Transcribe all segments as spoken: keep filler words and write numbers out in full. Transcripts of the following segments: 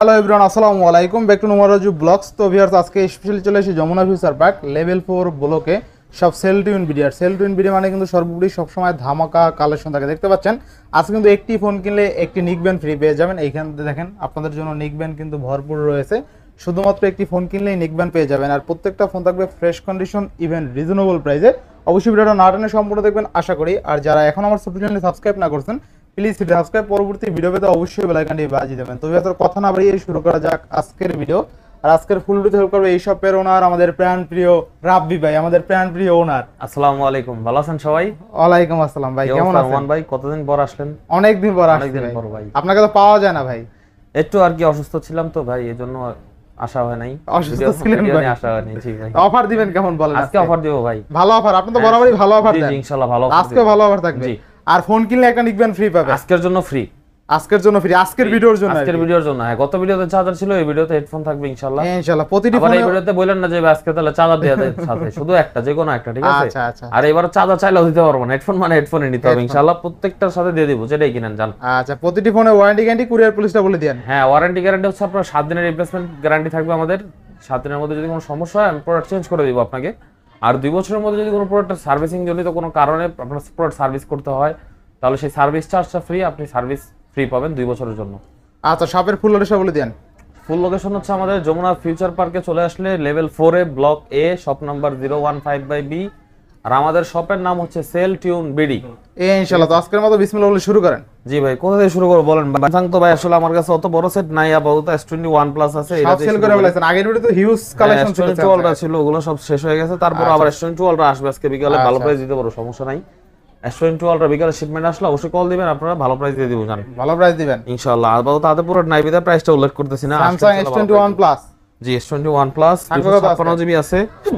Hello everyone, আসসালামু আলাইকুম, back to Nomaraju vlogs. তো ভিউয়ার্স, আজকে স্পেশালি চলে এসেছি Jamuna future park level four ব্লকে সব cell twin video. Cell twin video মানে কিন্তু সর্বোপরি সবসময় ধামাকা কালেকশন থাকে। দেখতে পাচ্ছেন আজকে কিন্তু একটি ফোন কিনলে একটি নিক ব্যান্ড ফ্রি পেয়ে যাবেন। এইখান থেকে দেখেন আপনাদের জন্য নিক ব্যান্ড কিন্তু ভরপুর রয়েছে। শুধুমাত্র একটি ফোন কিনলেই নিক ব্যান্ড পেয়ে যাবেন, আর প্রত্যেকটা ফোন থাকবে ফ্রেশ কন্ডিশন, ইভেন রিজনেবল প্রাইসে। অবশ্যই ভিডিওটা না টেনে সম্পূর্ণ দেখবেন আশা করি। আর যারা এখন আমার ছোট চ্যানেলে সাবস্ক্রাইব না করছেন, প্লিজ সাবস্ক্রাইব, পরবর্তী ভিডিও পেতে অবশ্যই বেল আইকনটি বাজিয়ে দেবেন। তো ভিউয়ার্স, কথা না বাড়িয়ে শুরু করা যাক আজকের ভিডিও। আর আজকের ফুল ভিডিও হেল্প করবে এই শপের ওনার, আমাদের প্রাণ প্রিয় রাব্বি ভাই, আমাদের প্রাণ প্রিয় ওনার। আসসালামু আলাইকুম, ভালো আছেন সবাই? ওয়ালাইকুম আসসালাম ভাই, কেমন আছেন? ওমান ভাই, কতদিন পর আসলেন? অনেক দিন পর আসছি অনেকদিন পর ভাই। আপনাকে তো পাওয়া যায় না ভাই। একটু আর কি অসুস্থ ছিলাম তো ভাই, এজন্য আসা হয় নাই। অসুস্থ ছিলেন ভাই? আসা হয় নাই। জি ভাই। অফার দিবেন কেমন বলেন? আজকে অফার দেব ভাই। ভালো অফার, আপনি তো বরাবরই ভালো অফার দেন। জি ইনশাআল্লাহ ভালো অফার। আজকে ভালো অফার থাকবে। আর ফোন কিনলে একটা নিক ব্যান্ড ফ্রি পাবে আজকের জন্য ফ্রি। আজকের জন্য ফ্রি, আজকের ভিডিওর জন্য। আজকের ভিডিওর জন্য। হ্যাঁ, গত ভিডিওতে চার্জার ছিল, এই ভিডিওতে হেডফোন থাকবে ইনশাআল্লাহ। ইনশাআল্লাহ প্রতিটি ফোনে। ফোনে এই ভিডিওতে বলেন না যে আজকে তাহলে চার্জার দেয়া দেয় সাথে, শুধু একটা, যে কোনো একটা, ঠিক আছে? আচ্ছা আচ্ছা। আর এবারে চার্জার চাইলেও দিতে পারবো না, হেডফোন মানে হেডফোনই নিতে হবে ইনশাআল্লাহ। প্রত্যেকটার সাথে দিয়ে দিব, যেটাই কিনেন জান। আচ্ছা, প্রতিটি ফোনে ওয়ারেন্টি গ্যারান্টি, কুরিয়ার পুলিশটা বলে দেন। হ্যাঁ, ওয়ারেন্টি গ্যারান্টি হচ্ছে আপনার সাত দিনের রিপ্লেসমেন্ট গ্যারান্টি থাকবে আমাদের। সাত দিনের মধ্যে যদি কোনো সমস্যা হয় আমি প্রোডাক্ট চেঞ্জ করে দিব আপনাকে। আর দুই বছরের মধ্যে যদি কোনো প্রোডাক্টের সার্ভিসিং জনিত কোনো কারণে আপনার প্রোডাক্ট সার্ভিস করতে হয়, তাহলে সেই সার্ভিস চার্জটা ফ্রি, আপনি সার্ভিস ফ্রি পাবেন দুই বছরের জন্য। আচ্ছা, শপের ফুল লোকেশন বলে দেন। ফুল লোকেশন হচ্ছে আমাদের যমুনা ফিউচার পার্কে চলে আসলে লেভেল ফোর এ block A, shop number zero one five by B. আর আমাদের শপের নাম হচ্ছে সেল টিউন বিডি। ইনশাআল্লাহ। তো আজকের মতো বিসমিল্লাহ বলে শুরু করেন। জি ভাই, কোথা থেকে শুরু করব বলেন? বাংথাং তো ভাই আসলে আমার কাছে অত বড় সেট নাই, আপাতত এস টোয়েন্টি ওয়ান প্লাস আছে। এটা সেল করে বলেছেন, আগের ভিডিওতে হিউজ কালেকশন ছিল, এস টোয়েন্টি টু আলট্রা ছিল, ওগুলো সব শেষ হয়ে গেছে। তারপর আবার এস টোয়েন্টি টু আলট্রা আসবে আজকে বিকালে, ভালো প্রাইস দিতে পারো, সমস্যা নাই। এস টোয়েন্টি টু আলট্রা বিকালে শিপমেন্ট আসলে অবশ্যই কল দিবেন, আপনারা ভালো প্রাইস দিয়ে দিব জান। ভালো প্রাইস দিবেন ইনশাআল্লাহ। আপাতত তাতে পুরো নাই বিদা প্রাইসটা উল্লেখ করতেছি না। Samsung S twenty one plus. জি, এস টোয়েন্টি ওয়ান প্লাস দুইশো ছাপ্পান্ন জিবি আছে।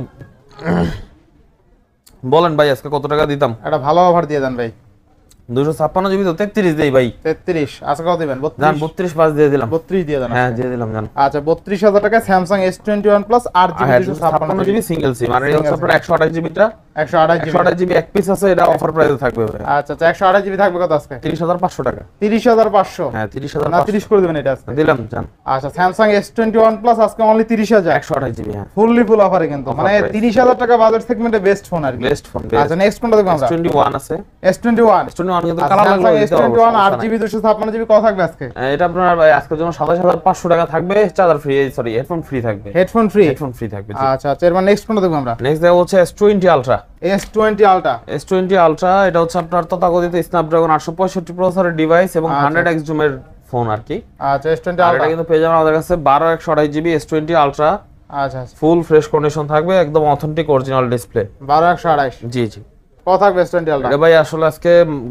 বলেন ভাই আজকে কত টাকা দিতাম? একটা ভালো অফার দিয়ে দেন ভাই। দুইশো ছাপ্পান্ন জিবি তো তেত্রিশ দেই ভাই। তেত্রিশ আজকে কত দিবেন? জান বত্রিশ পাঁচ দিয়ে দিলাম। বত্রিশ দিয়ে দেন। হ্যাঁ দিয়ে দিলাম জান। আচ্ছা, বত্রিশ হাজার টাকা Samsung S twenty one plus আট জিবি দুইশো ছাপ্পান্ন জিবি সিঙ্গেল সিম। আর এই হচ্ছে আপনার একশো আঠাশ জিবিটা, একশো আঠাশ জিবি একশো আঠাশ জিবি এক পিস আছে, এটা অফার প্রাইসে থাকবে ভাই। আচ্ছা আচ্ছা, একশো আঠাশ জিবি থাকবে কত আজকে? তিরিশ হাজার পাঁচশো টাকা। তিরিশ হাজার পাঁচশো? হ্যাঁ তিরিশ হাজার না, তিরিশ করে দিবেন এটা আজকে। দিলাম জান। আচ্ছা, Samsung S twenty one plus আজকে অনলি তিরিশ হাজার, একশো আঠাশ জিবি। হ্যাঁ ফুললি ফুল অফারে কিন্তু, মানে তিরিশ হাজার টাকা বাজেট সেগমেন্টে বেস্ট ফোন আর কি, বেস্ট ফোন। আচ্ছা, নেক্সট কোনটা দেখব আমরা? এস টোয়েন্টি ওয়ান আছে। S twenty one S twenty one কিন্তু কালার লাগবে। এস টোয়েন্টি ওয়ান আট জিবি দুইশো ছাপ্পান্ন জিবি কত থাকবে আজকে? এটা আপনার ভাই আজকের জন্য সাতাশ হাজার পাঁচশো টাকা থাকবে, charger free, sorry headphone free থাকবে। Headphone free? হেডফোন ফ্রি থাকবে। আচ্ছা আচ্ছা, এরপর নেক্সট কোনটা দেখব আমরা? নেক্সট দেখো হচ্ছে S twenty ultra. S twenty ultra. S twenty ultra এটা হচ্ছে আপনার তথাকথিত স্ন্যাপড্রাগন আটশো পঁয়ষট্টি প্রসেসরের ডিভাইস এবং হান্ড্রেড এক্স জুমের ফোন আর কি। আচ্ছা, এস টোয়েন্টি আর আলট্রা এটা কিন্তু পেয়ে যাবেন আমাদের কাছে বারো একশো আঠাশ জিবি এস টোয়েন্টি আলট্রা। আচ্ছা আচ্ছা, ফুল ফ্রেশ কন্ডিশন থাকবে, একদম অথেন্টিক অরিজিনাল ডিসপ্লে। বারো একশো আঠাশ? জি জি। কত থাকবে এস টোয়েন্টি আলট্রা? এটা ভাই আসলে আজকে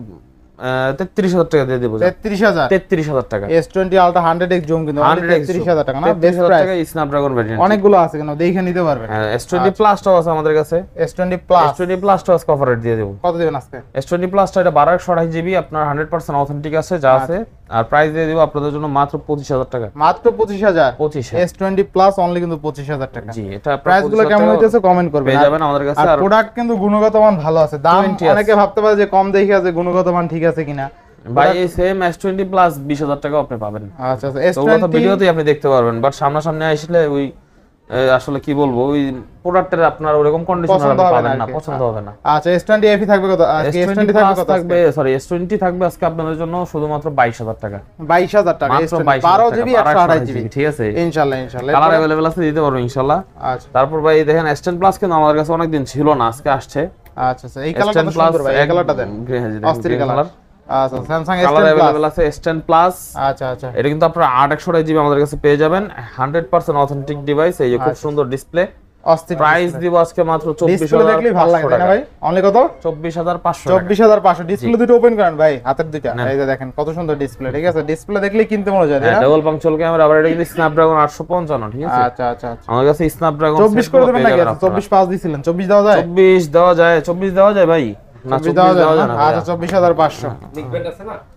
তেত্রিশ হাজার টাকা দিয়ে দেবো। তেত্রিশ হাজার? তেত্রিশ হাজার টাকা। S twenty ultra hundred X zoom কিন্তু তেত্রিশ হাজার টাকা না? Best price. স্ন্যাপড্রাগন ভেরিয়েন্ট অনেকগুলো আছে, কিন্তু দেখে নিতে পারবেন। হ্যাঁ, এস টোয়েন্টি প্লাসটাও আছে আমাদের কাছে। S twenty plus? S twenty প্লাসটাও আজকে অফার রেট দিয়ে দেবো। কত দিবেন আজকে? এস টোয়েন্টি প্লাসটা এটা বারো একশো আঠাশ জিবি, আপনার হান্ড্রেড পার্সেন্ট অথেন্টিক আছে যা আছে। আর প্রাইস দিয়ে দেবো আপনাদের জন্য মাত্র পঁচিশ হাজার টাকা। মাত্র পঁচিশ হাজার? পঁচিশ। এস টোয়েন্টি প্লাস অনলি কিন্তু পঁচিশ হাজার টাকা। জি, এটা প্রাইস গুলো কেমন হইতেছে কমেন্ট করবেন। পেয়ে যাবেন আমাদের কাছে। আর প্রোডাক্ট কিন্তু গুণগত মান ভালো আছে। দাম অনেকে ভাবতে পারে যে কম দেখে আছে, গুণগত মান ঠিক আছে কিনা। ভাই এই সেম এস টোয়েন্টি প্লাস বিশ হাজার টাকা আপনি পাবেন। আচ্ছা আচ্ছা, এস টোয়েন্টি ভিডিওতেই আপনি দেখতে পারবেন, বাট সামনাসামনি আসলে ওই আসলে কি বলবো, ওই প্রোডাক্টের আপনার ওরকম কন্ডিশন পাবেন না, পছন্দ হবে না। আচ্ছা, এস টোয়েন্টি এফ থাকবে কত আজকে? এস টোয়েন্টি থাকবে কত থাকবে? সরি এস টোয়েন্টি থাকবে আজকে আপনাদের জন্য শুধুমাত্র বাইশ হাজার টাকা। বাইশ হাজার টাকা মাত্র বারো জিবি একশো আঠাশ জিবি। ঠিক আছে ইনশাআল্লাহ ইনশাআল্লাহ কালার अवेलेबल আছে, দিতে পারবো ইনশাআল্লাহ। আচ্ছা, তারপর ভাই দেখেন এস টেন প্লাস কিন্তু আমাদের কাছে অনেক দিন ছিল না, আজকে আসছে। আচ্ছা আচ্ছা, এই কালারটা সুন্দর ভাই, এই কালারটা দেন, অস্থির কালার। আচ্ছা, Samsung S ten colour available আছে এস টেন প্লাস। আচ্ছা আচ্ছা, এটা কিন্তু আপনারা আট একশো আঠাশ জিবি আমাদের কাছে পেয়ে যাবেন, হান্ড্রেড পার্সেন্ট অথেন্টিক ডিভাইস। এই যে খুব সুন্দর ডিসপ্লে। অস্থির প্রাইস দিব আজকে মাত্র চব্বিশ হাজার। ডিসপ্লে দেখলেই ভালো লাগে না ভাই? অনলি কত? চব্বিশ হাজার পাঁচশো। চব্বিশ হাজার পাঁচশো। ডিসপ্লে দুটো ওপেন করেন ভাই, হাতের দুইটা, এই যে দেখেন কত সুন্দর ডিসপ্লে। ঠিক আছে, ডিসপ্লে দেখলেই কিনতে মনে যায়। হ্যাঁ, ডাবল পাঞ্চুয়াল ক্যামেরা। আবার এটা কিন্তু স্ন্যাপড্রাগন আটশো পঞ্চান্ন। ঠিক আছে। আচ্ছা আচ্ছা আচ্ছা, আমাদের কাছে স্ন্যাপড্রাগন চব্বিশ করে দেবেন নাকি? চব্বিশ পাঁচ দিছিলেন, চব্বিশ দেওয়া যায়? চব্বিশ দেওয়া যায়, চব্বিশ দেওয়া যায় ভাই। না চব্বিশ দেওয়া যায় না। আচ্ছা, চব্বিশ হাজার পাঁচশো। নিক ব্যান্ড আছে না?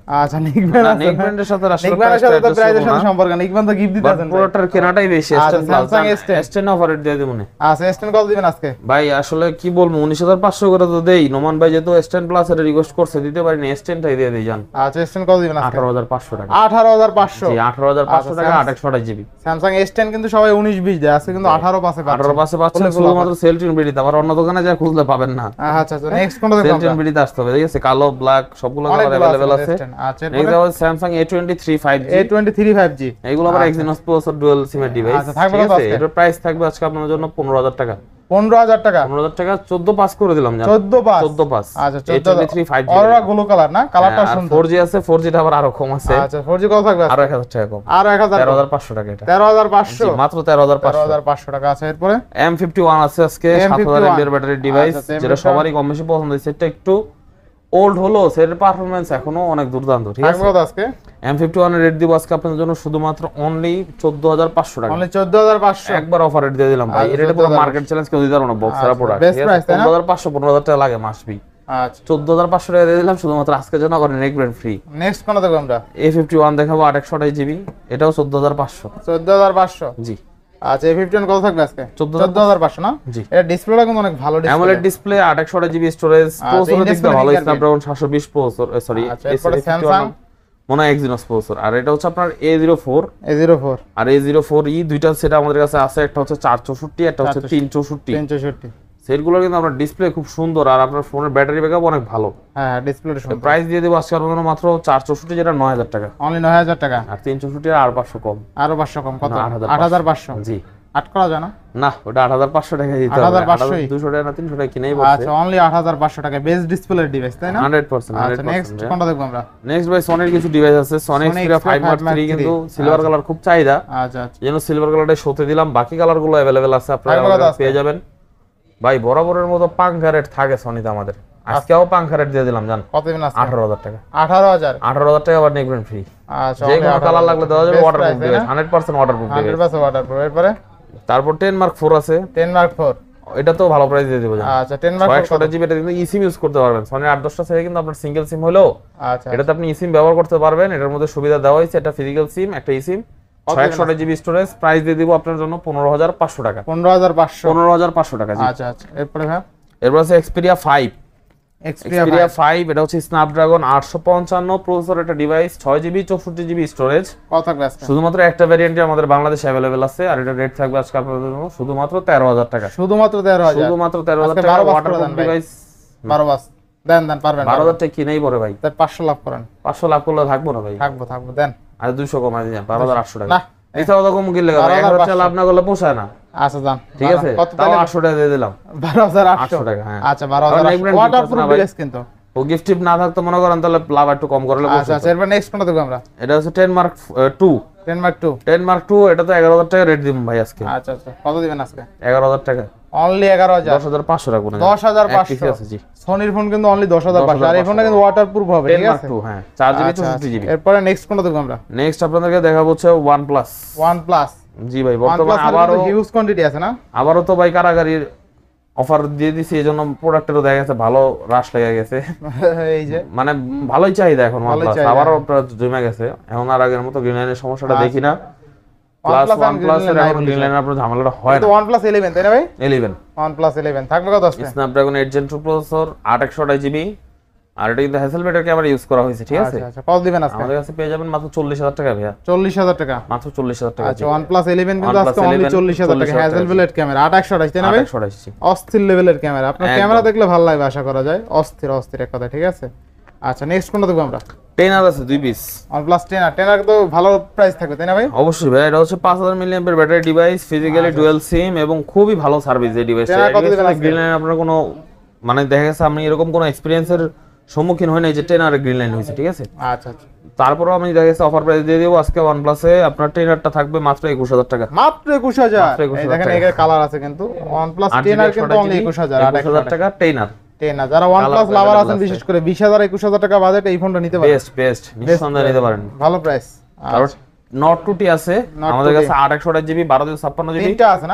আচ্ছা নিকবেন না আছে নিকবেন এর সাথে আসলে নিকবেনের সাথে তো প্রাইসের সাথে সম্পর্ক নেই, নিকবেন তো গিফট দিতে আছেন প্রোডাক্টের কেনাটাই বেশি। আচ্ছা, S ten Samsung S ten S ten offer rate দিয়ে দেব মনে। আচ্ছা এস টেন কত দিবেন আজকে ভাই আসলে কি বলবো উনিশ হাজার পাঁচশো করে তো দেই, নোমান ভাই যেহেতু S ten প্লাস এর রিকোয়েস্ট করছে দিতে পারি না, S ten টাই দিয়ে দেই জান। আচ্ছা এস টেন কত দিবেন আজকে আঠারো হাজার পাঁচশো টাকা। আঠারো হাজার পাঁচশো জি আঠারো হাজার পাঁচশো টাকা আট একশো আঠাশ জিবি। স্যামসাং এস টেন কিন্তু সবাই উনিশ বিশ দেয়, আজকে কিন্তু আঠারো পাশে পাচ্ছেন। আঠারো পাশে পাচ্ছেন শুধুমাত্র সেলটিন বিডিতে, আবার অন্য দোকানে যা খুঁজলে পাবেন না। আচ্ছা আচ্ছা নেক্সট কোনটা দেখব সেলটিন আমরা? বিডিতে আসতে হবে, ঠিক আছে? কালো ব্ল্যাক সবগুলো কালার অনেকগুলো अवेलेबल আছে। S ten আচ্ছা নেক্সট হবে Samsung A twenty-three five G। A twenty-three five G এইগুলো আবার Exynos প্রসেসর ডুয়াল সিমের ডিভাইস। আচ্ছা, থাকবে ঠিক কত আছে? আজকে? এটার প্রাইস থাকবে আজকে আপনাদের জন্য পনেরো হাজার টাকা। পনেরো হাজার টাকা পনেরো হাজার টাকা চোদ্দ পাস করে দিলাম জান। চোদ্দ পাস চোদ্দ পাস। আচ্ছা A twenty-three five G। অরা গুলো কালার না, কালারটা আর সুন্দর। ফোর জি আছে, ফোর জি টা আবার আরো কম আছে। আচ্ছা ফোর জি কত থাকবে আরো এক হাজার টাকা কম। আর এক হাজার তেরো হাজার পাঁচশো টাকা এটা। তেরো হাজার পাঁচশো জি, মাত্র তেরো হাজার তেরো পাঁচশো। হাজার পাঁচশো টাকা আছে। এরপরে M fifty-one আছে আজকে M সাত হাজার fifty-one এমএএইচ ব্যাটারি ডিভাইস, আচ্ছা, যেটা M fifty-one সবারই কম বেশি পছন্দ। সেটা একটু ওল্ড হলো, সেটার পারফরম্যান্স এখনো অনেক দুর্দান্ত, ঠিক আছে? থাকবে কত আজকে? M fifty-one এর রেট দিব আজকে আপনাদের জন্য শুধুমাত্র অনলি চোদ্দ হাজার পাঁচশো টাকা। অনলি চোদ্দ হাজার পাঁচশো একবার অফার রেট দিয়ে দিলাম ভাই। আচ্ছা, এই রেটে পুরো চোদ্দ হাজার মার্কেট চ্যালেঞ্জ কেউ দিতে পারবে না, বক্স এর আচ্ছা, প্রোডাক্ট। best price, তাই না? পনেরো হাজার পাঁচশো পনেরো হাজার টাকা লাগে মাস বি। আচ্ছা চোদ্দ হাজার পাঁচশো টাকা দিয়ে দিলাম শুধুমাত্র আজকের জন্য, আবার নেক্সট ব্র্যান্ড ফ্রি। নেক্সট কোনটা দেখব আমরা? A fifty-one দেখাবো আট একশো আঠাশ জিবি, এটাও চোদ্দ হাজার পাঁচশো। চোদ্দ হাজার পাঁচশো জি আচ্ছা A fifty-one কত থাকবে আজকে? চোদ্দ চোদ্দ হাজার পাঁচশো না? জি। এটা ডিসপ্লেটা কিন্তু অনেক ভালো ডিসপ্লে। অ্যামোলেড ডিসপ্লে আট একশো আঠাশ জিবি স্টোরেজ, প্রসেসর দিক দিয়ে ভালো, Index স্ন্যাপড্রাগন সাতশো বিশ প্রসেসর, সরি আচ্ছা, এরপরে Samsung মনে হয় Exynos প্রসেসর। আর এটা হচ্ছে আপনার A zero four A zero four আর A zero four E, দুইটা সেট আমাদের কাছে আছে, একটা হচ্ছে চার চৌষট্টি, একটা হচ্ছে তিন চৌষট্টি। তিন চৌষট্টি সেটগুলো কিন্তু আপনার ডিসপ্লে খুব সুন্দর, আর আপনার ফোনের ব্যাটারি ব্যাকআপ অনেক ভালো। হ্যাঁ হ্যাঁ ডিসপ্লেটা সুন্দর। প্রাইস দিয়ে দেবো আজকে আপনাদের মাত্র চার চৌষট্টি, যেটা নয় হাজার টাকা। অনলি নয় হাজার টাকা আর তিন চৌষট্টি আর পাঁচশো কম। আরো পাঁচশো কম, কত? না, আট হাজার আট হাজার পাঁচশো জি। আট করা যায় না? না ওটা আট হাজার পাঁচশো টাকা দিতে আট হবে। হাজার পাঁচশোই? দুশো টাকা না তিনশো টাকা কিনেই পড়ছে। আচ্ছা অনলি আট হাজার পাঁচশো টাকা বেস্ট ডিসপ্লের ডিভাইস, তাই না? হান্ড্রেড পার্সেন্ট আচ্ছা নেক্সট কোনটা দেখব আমরা? নেক্সট ভাই সোনির কিছু ডিভাইস আছে। Sony Sony Xperia five Xperia Mark Mark three three কিন্তু সিলভার কালার খুব চাহিদা, আচ্ছা আচ্ছা যেন সিলভার কালারটা শোতে দিলাম। বাকি কালারগুলো अवेलेबल আছে, আপনারা থাকবে কত আজকে? পেয়ে যাবেন। ভাই বরাবরের মতো পাঙ্খা রেট থাকে সনিতে আমাদের, আজকেও পাঙ্খা রেট দিয়ে দিলাম জান কত দিন আছে? আঠারো হাজার টাকা। আঠারো হাজার আঠারো হাজার টাকা আবার নেকবেন ফ্রি। আচ্ছা যে কোনো কালার লাগলে দেওয়া যাবে, Best ওয়াটারপ্রুফ price, তাই ডিভাইস, না? Hundred percent waterproof hundred device. Percent waterproof. এরপরে তারপর টেন মার্ক ফোর আছে, টেন মার্ক ফোর এটা তো ভালো প্রাইস দিয়ে দেবো জান। আচ্ছা টেন মার্ক ছয় একশো জিবি, এটা কিন্তু ইসিম ইউজ করতে পারবেন। সনির আট দশটা থেকে কিন্তু আপনার সিঙ্গেল সিম হলেও আচ্ছা এটাতে আপনি ইসিম ব্যবহার করতে পারবেন। এটার মধ্যে সুবিধা দেওয়া হয়েছে, একটা ফিজিক্যাল সিম, একটা ইসিম, ছয় একশো জিবি স্টোরেজ। প্রাইস দিয়ে দিব আপনার জন্য পনেরো হাজার পাঁচশো টাকা। পনেরো হাজার পাঁচশো পনেরো হাজার পাঁচশো টাকা জি। আচ্ছা আচ্ছা এরপরে ভাই এরপর আছে Xperia five. Xperia Xperia five এটা হচ্ছে স্ন্যাপড্রাগন আটশো পঞ্চান্ন প্রসেসর একটা ডিভাইস, ছয় জিবি চৌষট্টি জিবি স্টোরেজ। কত থাকবে আজকে? শুধুমাত্র একটা ভ্যারিয়েন্টে আমাদের বাংলাদেশে অ্যাভেলেবেল আছে, আর এটা রেট থাকবে আজকে আপনাদের জন্য শুধুমাত্র তেরো হাজার টাকা। শুধুমাত্র তেরো হাজার শুধুমাত্র তেরো হাজার আজকে টাকা। বারো বাস করে ওয়াটারপ্রুফ দেন ভাই। ডিভাইস বারো বাস দেন দেন পারবেন বারো হাজার টাকা কিনেই পড়ে ভাই। তাই পাঁচশো লাভ করেন। পাঁচশো লাভ করলে থাকবো না ভাই, থাকবো থাকবো দেন। আর দুইশো কমাই দিন, বারো হাজার আটশো টাকা। না এছাড়াও তো কম কিনলে বারো হাজার এক হাজার টাকা পাঁচশো। লাভ না করলে পোষায় না, আচ্ছা যান ঠিক আছে? কত তাও তাহলে? আটশো টাকা দিয়ে দিলাম। বারো হাজার আটশো আটশো টাকা, হ্যাঁ। আচ্ছা বারো হাজার কারণ এগুলো ওয়াটারপ্রুফ না ভাই। ডিভাইস কিন্তু। ও গিফট টিপ না থাকতো মনে করেন তাহলে লাভ একটু কম করলে আচ্ছা আচ্ছা এরপর নেক্সট কোনটা দেখব আমরা? এটা হচ্ছে ten mark two. Ten mark two ten mark two এটা তো এগারো হাজার টাকা রেট দিব ভাই আজকে। আচ্ছা আচ্ছা কত দিবেন আজকে? এগারো হাজার টাকা। অনলি এগারো হাজার দশ হাজার পাঁচশো টাকা করে দশ হাজার পাঁচশো আছে জি। সনির ফোন কিন্তু অনলি দশ হাজার পাঁচশো, আর এই ফোনটা কিন্তু ওয়াটারপ্রুফ হবে, টেন ঠিক মার্ক আছে? টু, হ্যাঁ, চার জিবি আচ্ছা, চৌষট্টি জিবি। এরপরে নেক্সট কোনটা দেখব আমরা? নেক্সট আপনাদেরকে দেখাবো হচ্ছে OnePlus। OnePlus জি ভাই, বর্তমানে আবারও হিউজ কোয়ান্টিটি আছে না? আবারও তো ভাই কারাগারির অফার দিয়ে দিছি, এজন্য প্রোডাক্টেরও দেখা গেছে ভালো রাশ লেগে গেছে। এই যে মানে ভালোই চাহিদা এখন ভালোই OnePlus, চাহিদা, আবারও জমে গেছে। এখন আর আগের মতো গ্রিন লাইনের সমস্যাটা দেখি না। প্লাস OnePlus আর OnePlus এর Green Line এখন গ্রিন লাইনের আপনার ঝামেলাটা হয় তো না। OnePlus ইলেভেন তাই না ভাই? ইলেভেন OnePlus ইলেভেন থাকবে কত আজকে? Snapdragon eight gen two processor, আট একশো আঠাশ জিবি, আর এটা কিন্তু হ্যাসেলব্লেডের ক্যামেরা ইউজ করা হয়েছে, ঠিক আছে? আচ্ছা আচ্ছা কত দিবেন আজকে? আমাদের কাছে পেয়ে যাবেন মাত্র চল্লিশ হাজার টাকা ভাইয়া, চল্লিশ হাজার টাকা। মাত্র চল্লিশ হাজার টাকা। আচ্ছা OnePlus ইলেভেন কিন্তু OnePlus আজকে অনলি eleven চল্লিশ হাজার টাকা, চল্লিশ হাজার টাকা। হ্যাজেলব্লেড ক্যামেরা আট একশো আঠাশ তাই না ভাই? আট একশো আঠাশ জি। অস্থির লেভেলের ক্যামেরা, আপনার একদম। ক্যামেরা দেখলে ভালো লাগবে আশা করা যায়, অস্থির অস্থির এক কথা, ঠিক আছে? আচ্ছা নেক্সট কোনটা দেখব আমরা? টেনার আছে দুই পিস। OnePlus টেন আর টেন আর তো ভালো প্রাইস থাকবে তাই না ভাই? অবশ্যই ভাই, এটা হচ্ছে পাঁচ হাজার milliampere battery device, physically dual SIM এবং খুবই ভালো সার্ভিস এই ডিভাইসটা। টেনার কত দিবেন আজকে? গ্রিন লাইন আপনার কোনো মানে দেখা গেছে আমি এরকম কোনো এক্সপেরিয়েন্সের সম্মুখীন হই নাই যে টেনার গ্রিন লাইন হয়েছে, ঠিক আছে? আচ্ছা আচ্ছা তারপরেও আমি দেখা গেছে অফার প্রাইস দিয়ে দেবো আজকে OnePlus-এ আপনার টেনারটা থাকবে মাত্র একুশ হাজার টাকা। মাত্র একুশ হাজার। মাত্র একুশ এই হাজার দেখেন টাকা। এখানে কালার আছে কিন্তু OnePlus টেন আর কিন্তু অনলি একুশ হাজার, একুশ হাজার টাকা টেনার। টেন আর যারা OnePlus লাভার আছেন বিশেষ করে বিশ হাজার একুশ হাজার টাকা বাজেটে এই ফোনটা নিতে পারেন, বেস্ট বেস্ট নিঃসন্দেহে নিতে পারেন, ভালো প্রাইস। কারণ নট টু টি আছে Note আমাদের two T কাছে আট একশো আঠাশ জিবি, বারো দুশো ছাপ্পান্ন জিবি, তিনটা আছে না?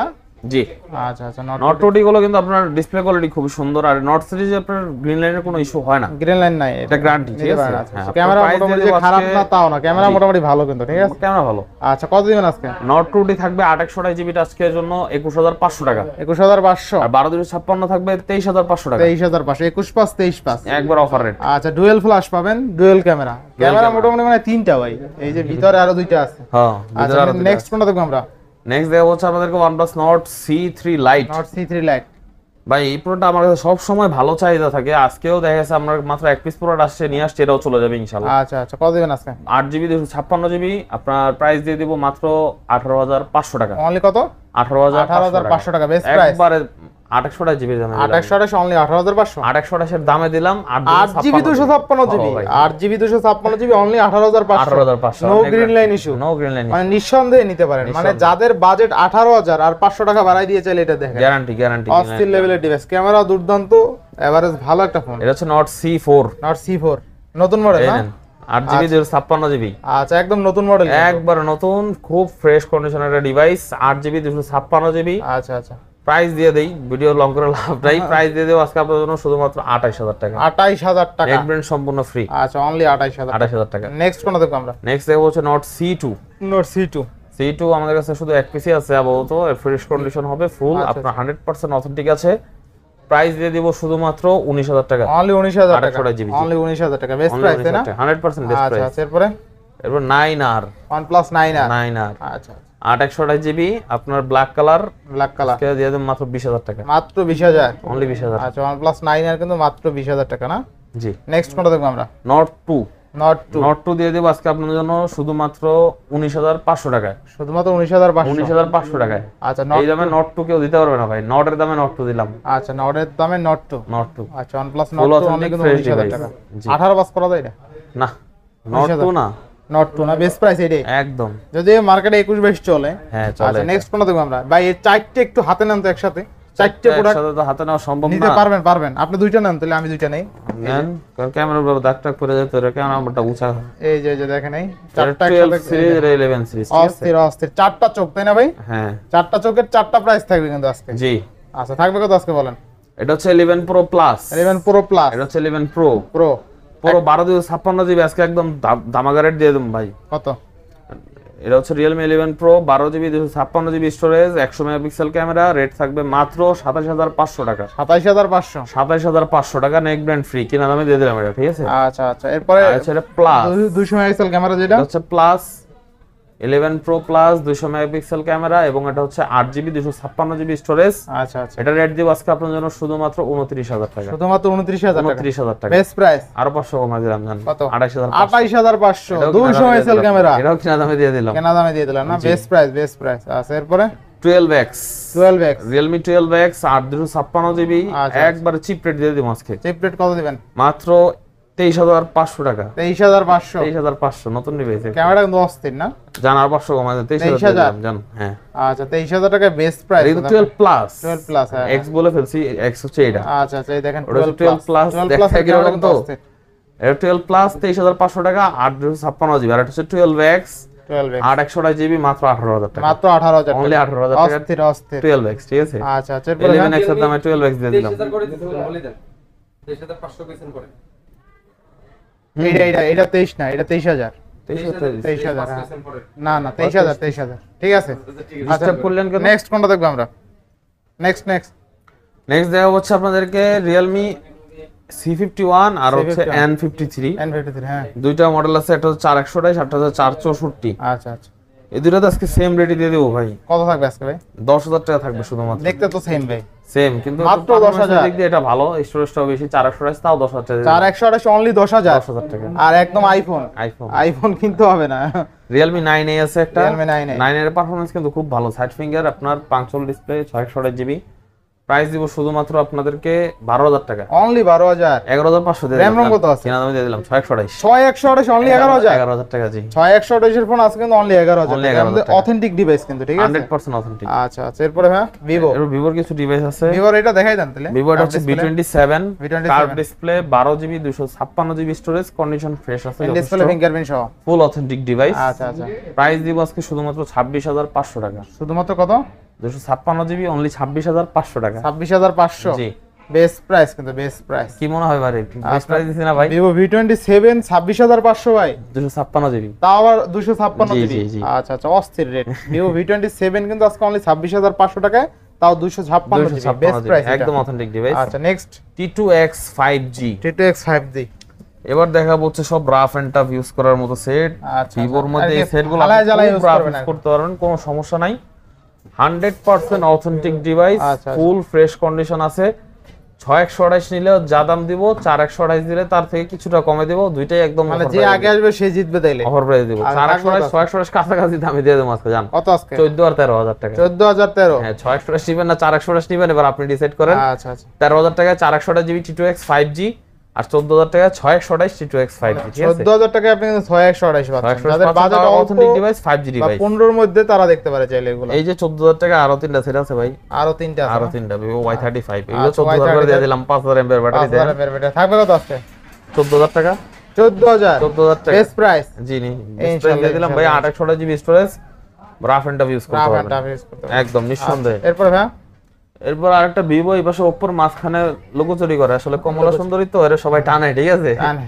জি আচ্ছা আচ্ছা নট নট টুটি গুলো কিন্তু আপনার ডিসপ্লে কোয়ালিটি খুব সুন্দর, আর নট সিরিজে আপনার গ্রিন লাইনের কোনো ইস্যু হয় না, গ্রিন লাইন নাই, এটা গ্যারান্টি। ঠিক আছে, হ্যাঁ, ক্যামেরা মোটামুটি যে খারাপ না তাও না, ক্যামেরা মোটামুটি ভালো কিন্তু। ঠিক আছে, ক্যামেরা ভালো। আচ্ছা কত দিবেন আজকে? নট টুটি থাকবে আটশো জিবি আজকের জন্য একুশ হাজার পাঁচশো টাকা, একুশ হাজার পাঁচশো, আর বারো দুশো ছাপ্পান্ন থাকবে তেইশ হাজার পাঁচশো টাকা, তেইশ হাজার পাঁচশো, একুশ পাঁচ তেইশ পাঁচ একবার অফার রেট। আচ্ছা ডুয়েল ফ্ল্যাশ পাবেন, ডুয়েল ক্যামেরা, ক্যামেরা মোটামুটি মানে তিনটা ভাই, এই যে ভিতরে আরো দুইটা আছে। হ্যাঁ, আচ্ছা নেক্সট কোনটা দেখবো আমরা? নেক্সট দেখা হচ্ছে আমাদেরকে OnePlus Nord C three Lite। Nord C three Lite ভাই এই প্রোডাক্টটা আমার কাছে সব সময় ভালো চাহিদা থাকে, আজকেও দেখা গেছে আমরা মাত্র এক পিস প্রোডাক্ট আসছে, নিয়ে আসছে, এটাও চলে যাবে ইনশাআল্লাহ। আচ্ছা আচ্ছা কত দিবেন আজকে? আট জিবি দুশো ছাপ্পান্ন জিবি আপনার প্রাইস দিয়ে দিব মাত্র আঠারো হাজার পাঁচশো টাকা। অনলি কত? আঠারো হাজার আঠারো হাজার পাঁচশো টাকা বেস্ট প্রাইস, একবারে আটশো জিবি দামে দিলাম, আটশো আটশো অনলি আঠারো হাজার পাঁচশো, আটশো এর দামে দিলাম। আট জিবি দুশো ছাপ্পান্ন জিবি, আট জিবি দুশো ছাপ্পান্ন জিবি অনলি আঠারো হাজার পাঁচশো, আঠারো হাজার পাঁচশো, no green line issue, no green line, মানে নিঃসন্দেহে নিতে পারেন। মানে যাদের বাজেট আঠারো হাজার আর পাঁচশো টাকা বাড়াই দিয়ে চাইলে এটা দেখেন, গ্যারান্টি গ্যারান্টি অস্থির লেভেলের ডিভাইস, ক্যামেরা দুর্দান্ত, এভারেজ ভালো একটা ফোন। এটা হচ্ছে Nord C four, Nord C four নতুন মডেল না? আট জিবি দুশো ছাপ্পান্ন জিবি, আচ্ছা একদম নতুন মডেল, একবার নতুন, খুব ফ্রেশ কন্ডিশনের একটা ডিভাইস, আট জিবি দুশো ছাপ্পান্ন জিবি। আচ্ছা আচ্ছা প্রাইস দিয়ে দেই, ভিডিও লং করে লাভ নাই, প্রাইস দিয়ে দেব আজকে আপনাদের জন্য শুধুমাত্র আঠাশ হাজার টাকা, আঠাইশ হাজার টাকা, এক ব্র্যান্ড সম্পূর্ণ ফ্রি। আচ্ছা অনলি আঠাইশ হাজার, আঠাশ হাজার টাকা। নেক্সট কোন দেখবো আমরা? নেক্সট দেখবো হচ্ছে Nord C two. Nord C two C two আমাদের কাছে শুধু এক পিসি আছে আপাতত, ফ্রেশ কন্ডিশন হবে, ফুল আপনার হান্ড্রেড পার্সেন্ট অথেন্টিক আছে। প্রাইস দিয়ে দিব শুধুমাত্র উনিশ হাজার টাকা, অনলি উনিশ হাজার টাকা, আটশো জিবি, অনলি উনিশ হাজার টাকা বেস্ট প্রাইস তাই না? হান্ড্রেড পার্সেন্ট বেস্ট আচ্ছা প্রাইস। আচ্ছা এরপরে এরপর nine R OnePlus nine R, nine R আচ্ছা আট একশো জিবি আপনার ব্ল্যাক কালার, ব্ল্যাক কালার কে দিয়ে দেব মাত্র বিশ হাজার টাকা, মাত্র বিশ হাজার, অনলি বিশ হাজার। আচ্ছা OnePlus নাইন আর কিন্তু মাত্র বিশ হাজার টাকা না? জি। নেক্সট কোনটা দেখবো আমরা? Nord two. Nord two, Nord two দিয়ে দেব আজকে আপনাদের জন্য শুধুমাত্র উনিশ হাজার পাঁচশো টাকায়, শুধুমাত্র উনিশ হাজার পাঁচশো, উনিশ হাজার পাঁচশো টাকায়। আচ্ছা এই দামে Nord টু কেউ দিতে পারবে না ভাই, Nord এর দামে Nord টু দিলাম। আচ্ছা নটের দামে নট টু, Nord টু আচ্ছা OnePlus Full Nord two only authentic কিন্তু fresh উনিশ হাজার device। টাকা, জি। আঠারো পাস করা যায় এটা? না, Nord টু না, নট টু না, বেস্ট প্রাইস এটাই, একদম। যদি মার্কেটে একুশ বাইশ চলে। হ্যাঁ চলে। আচ্ছা নেক্সট কোনটা দেখবো আমরা? ভাই এই চারটে একটু হাতে নেন তো একসাথে, চারটে প্রোডাক্ট একসাথে তো হাতে নেওয়া সম্ভব নিতে না। পারবেন? পারবেন, আপনি দুইটা নেন তাহলে আমি দুইটা নেই। নেন, কারণ ক্যামেরার উপর দাগ টাগ পড়ে যায় তো, এটা ক্যামেরাটা উঁচা হয়। এই যে এই যে দেখেন এই চারটা টুয়েলভ একসাথে, সিরিজ এর ইলেভেন সিরিজ, ঠিক আছে? অস্থির অস্থির, চারটা চোখ তাই না ভাই? হ্যাঁ চারটা চোখের চারটা প্রাইস থাকবে কিন্তু আজকে। জি। আচ্ছা থাকবে কত আজকে বলেন? এটা হচ্ছে eleven pro plus, eleven pro plus, এটা হচ্ছে ইলেভেন প্রো প্রো পুরো বারো দুশো ছাপ্পান্ন জিবি আজকে একদম দামাকা রেট দিয়ে দেব ভাই। কত? এটা হচ্ছে রিয়েলমি ইলেভেন প্রো বারো জিবি দুশো ছাপ্পান্ন জিবি স্টোরেজ, একশো মেগাপিক্সেল ক্যামেরা, রেট থাকবে মাত্র সাতাশ হাজার পাঁচশো টাকা, সাতাইশ হাজার পাঁচশো, সাতাশ হাজার পাঁচশো টাকা, নেক ব্র্যান্ড ফ্রি, কিনা দামে দিয়ে দিলাম এটা, ঠিক আছে? আচ্ছা আচ্ছা এরপরে আর হচ্ছে এটা প্লাস, দুইশো মেগাপিক্সেল ক্যামেরা যেটা, এটা হচ্ছে প্লাস ইলেভেন প্রো প্লাস দুইশো মেগাপিক্সেল ক্যামেরা, এবং এটা হচ্ছে আট জিবি দুশো ছাপ্পান্ন জিবি স্টোরেজ। আচ্ছা আচ্ছা এটা রেট দিব আজকে আপনার জন্য শুধুমাত্র উনত্রিশ হাজার টাকা, শুধুমাত্র উনত্রিশ হাজার টাকা, উনত্রিশ হাজার টাকা, বেস্ট প্রাইস। আরো পাঁচশো কমাই দিলাম, জান কত? আঠাশ হাজার আঠাইশ হাজার পাঁচশো, দুইশো মেগাপিক্সেল ক্যামেরা, এটাও কিনা দামে দিয়ে দিলাম, কেনা দামে দিয়ে দিলাম না? Best price, best price. আচ্ছা এরপরে twelve X, twelve X, Realme twelve X আট দুশো ছাপ্পান্ন জিবি, আচ্ছা। একবার চিপ রেট দিয়ে দিব আজকে, চিপ রেট কত দিবেন? মাত্র তেইশ হাজার পাঁচশো টাকা, তেইশ হাজার পাঁচশো, তেইশ হাজার পাঁচশো, নতুন ডিভাইস, ক্যামেরা কিন্তু অস্থির না? জান আর পাঁচশো কমাই দেন, তেইশ তেইশ হাজার হাজার? জান। হ্যাঁ আচ্ছা তেইশ হাজার টাকা best price, twelve plus, twelve plus, হ্যাঁ এক্স বলে ফেলছি, এক্স হচ্ছে এটা। আচ্ছা আচ্ছা এই দেখেন ওটা হচ্ছে twelve plus, twelve plus, twelve plus দেখতে ক্যামেরা কিরকম কিন্তু তো? অস্থির, এটা টুয়েলভ প্লাস তেইশ হাজার পাঁচশো টাকা, আট দুশো ছাপ্পান্ন জিবি, আর এটা হচ্ছে টুয়েলভ এক্স টুয়েলভ এক্স আট একশো জিবি, মাত্র আঠারো হাজার টাকা, মাত্র আঠারো হাজার অনলি টাকা, আঠারো হাজার টাকা, অস্থির অস্থির। টুয়েলভ এক্স, ঠিক আছে? আচ্ছা আচ্ছা এরপরে ইলেভেন এক্স এর দামে টুয়েলভ এক্স দিয়ে দিলাম, এইটা এইটা এটা তেইশ না, এটা তেইশ হাজার, তেইশ হাজার তেইশ হাজার, হ্যাঁ। না না তেইশ হাজার, তেইশ হাজার, ঠিক আছে। আচ্ছা ডিস্টার্ব করলেন কেন? নেক্সট কোনটা দেখবো আমরা? নেক্সট নেক্সট নেক্সট দেখা হচ্ছে আপনাদেরকে রিয়েলমি সি ফিফটি ওয়ান আর হচ্ছে C fifty one, N fifty three, N fifty three, হ্যাঁ দুইটা মডেল আছে, একটা হচ্ছে চার একশো আঠাশ, একটা হচ্ছে চার চৌষট্টি। আচ্ছা আচ্ছা এই দুইটা তো আজকে সেম রেটে দিয়ে দেবো ভাই, কত থাকবে আজকে ভাই? দশ হাজার টাকা থাকবে শুধুমাত্র, দেখতে তো সেম ভাই, সেম কিন্তু মাত্র দশ performance হাজার। এর দিক দিয়ে এটা ভালো, স্টোরেজটাও বেশি, চার একশো আঠাশ তাও দশ হাজার টাকা, চার একশো আঠাশ অনলি দশ হাজার, দশ হাজার টাকা, আর একদম আইফোন, আইফোন আইফোন কিনতে হবে না। রিয়েলমি নাইন এ আছে একটা, Realme নাইন এ, নাইন এর পারফরম্যান্স কিন্তু খুব ভালো, সাইড ফিঙ্গার আপনার পাঁচশো ডিসপ্লে, ছয় একশো আঠাশ জিবি, প্রাইস দিব শুধুমাত্র আপনাদেরকে বারো হাজার টাকা, অনলি বারো হাজার, এগারো হাজার পাঁচশো দিয়ে RAM দিলাম, কত আছে? কিনা দামে দিয়ে দিলাম ছয় একশো আঠাশ, ছয় একশো আঠাশ অনলি এগারো হাজার, এগারো হাজার টাকা, জি ছয় একশো আঠাশের ফোন আছে কিন্তু অনলি এগারো হাজার, Only এগারো হাজার টাকা। অথেন্টিক ডিভাইস কিন্তু, ঠিক আছে? Hundred percent authentic. আচ্ছা আচ্ছা এরপরে হ্যাঁ ভিভো, এর ভিভোর কিছু ডিভাইস আছে, ভিভোর এটা দেখাই দেন তাহলে। ভিভো এটা হচ্ছে V twenty seven, V twenty curve seven, display, বারো জিবি দুশো ছাপ্পান্ন জিবি স্টোরেজ, কন্ডিশন ফ্রেশ আছে, ডিসপ্লে ফিঙ্গারপ্রিন্ট সহ, ফুল অথেন্টিক ডিভাইস। আচ্ছা আচ্ছা প্রাইস দিব আজকে শুধুমাত্র ছাব্বিশ হাজার পাঁচশো টাকা, শুধুমাত্র কত? দুশো ছাপ্পান্ন জিবি অনলি ছাব্বিশ হাজার পাঁচশো টাকা। ছাব্বিশ হাজার পাঁচশো জি বেস্ট প্রাইস, কিন্তু বেস্ট প্রাইস। কি মনে হয় ভাই বেস্ট প্রাইস দিছি না ভাই? ভিভো ভি টোয়েন্টি সেভেন ছাব্বিশ হাজার পাঁচশো ভাই, দুশো ছাপ্পান্ন জিবি, তাও আবার দুশো ছাপ্পান্ন জি, জিবি। জি, জি। আচ্ছা আচ্ছা, অস্থির rate. Vivo V twenty seven কিন্তু আজকে অনলি ছাব্বিশ হাজার পাঁচশো টাকায়, তাও দুশো ছাপ্পান্ন জিবি, বেস্ট প্রাইস একদম অথেন্টিক ডিভাইস। আচ্ছা next T two X five G. T two X five G. এবার দেখা হচ্ছে সব রাফ এন্ড টাফ ইউজ করার মতো সেট। আচ্ছা, ভিভোর আচ্ছা। মধ্যে আর এই কি সেটগুলো হালায় জ্বালায় খুব use রাফ করবেন ইউজ আর কি। করতে পারবেন, কোনো সমস্যা নাই। হান্ড্রেড পার্সেন্ট অথেন্টিক ডিভাইস, আচ্ছা, আচ্ছা। ফুল ফ্রেশ কন্ডিশন আছে। ছয় একশো আঠাইশ নিলে যা দাম দিব, চার একশো আঠাইশ দিলে তার থেকে কিছুটা কমে দিব, দুইটাই একদম মানে যে আগে আসবে সে জিতবে তাইলে। অফার প্রাইস দিব। আর চার একশো আঠাইশ থাকবে ছয় একশো আঠাইশ কাছাকাছি দামে দিয়ে দেবো আজকে, জান কত আজকে? চোদ্দ আর তেরো হাজার টাকা। চোদ্দ হাজার তেরো। হ্যাঁ, ছয় একশো আঠাইশ নিবেন না চার একশো আঠাইশ নিবেন, এবার আপনি ডিসাইড করেন। আচ্ছা আচ্ছা, তেরো হাজার টাকায় চার একশো আঠাশ GB T two X five G, আর চোদ্দ হাজার টাকায় ছয় একশো আঠাইশ T two X five G. ঠিক আছে, চোদ্দ হাজার টাকায় আপনি কিন্তু ছয় একশো আঠাইশ পাচ্ছেন। যাদের budget authentic device five G বা ডিভাইস। পনেরোর মধ্যে তারা দেখতে পারে চাইলে এগুলো। এই যে চোদ্দ হাজার টাকা আরো তিনটা সেট আছে ভাই, আরো তিনটা আছে আরো না? তিনটা ভিভো ওয়াই থার্টি ফাইভ, এগুলো আচ্ছা, চোদ্দ হাজার করে দিয়ে দিলাম, পাঁচ হাজার এমএর ব্যাটারি পাঁচ দেন। হাজার এর ব্যাটারি থাকবে কত আজকে? চোদ্দ হাজার টাকা, চোদ্দ হাজার চোদ্দ হাজার টাকা বেস্ট প্রাইস। জি নি ইনশাআল্লাহ, দিয়ে দিলাম ভাই। আট একশো আঠাশ GB storage, rough and tough use করতে পারবেন একদম নিঃসন্দেহে। এরপর ভাই এরপর আরেকটা ভিভো, এই পাশে ওপ্পোর মাঝখানে লোকোচুরি করে, আসলে কমলা সুন্দরী তো এর সবাই টানে, ঠিক আছে।